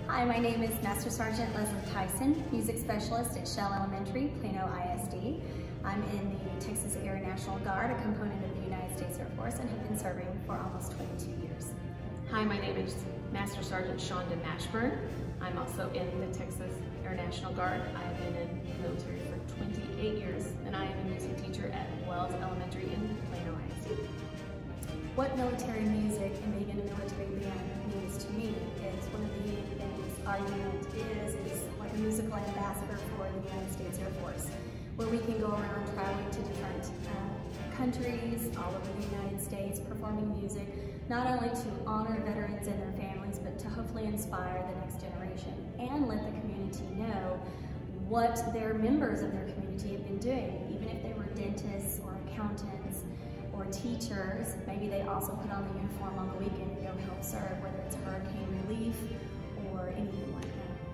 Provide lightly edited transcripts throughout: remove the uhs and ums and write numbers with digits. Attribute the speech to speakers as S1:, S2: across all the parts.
S1: Hi, my name is Master Sergeant Leslie Tyson, Music Specialist at Shell Elementary, Plano ISD. I'm in the Texas Air National Guard, a component of the United States Air Force, and have been serving for almost 22 years.
S2: Hi, my name is Master Sergeant Shonda Mashburn. I'm also in the Texas Air National Guard. I have been in the military for 28 years, and I am a music teacher at Wells Elementary in Plano ISD.
S1: What military music and being in a military band means to me is one of the unique things our unit is like a musical ambassador for the United States Air Force, where we can go around traveling to different countries all over the United States, performing music, not only to honor veterans and their families, but to hopefully inspire the next generation and let the community know what their members of their community have been doing. Even if they were dentists or accountants or teachers, maybe they also put on the uniform on the weekend and go help serve, whether it's hurricane relief or anything like that.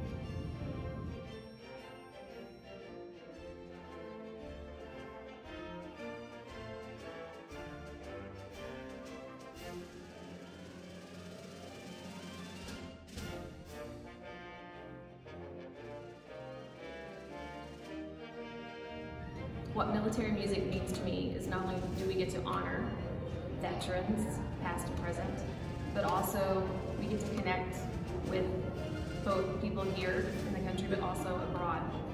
S2: What military music means to me is not only do we get to honor veterans, past and present, but also we get to connect with both people here in the country, but also abroad.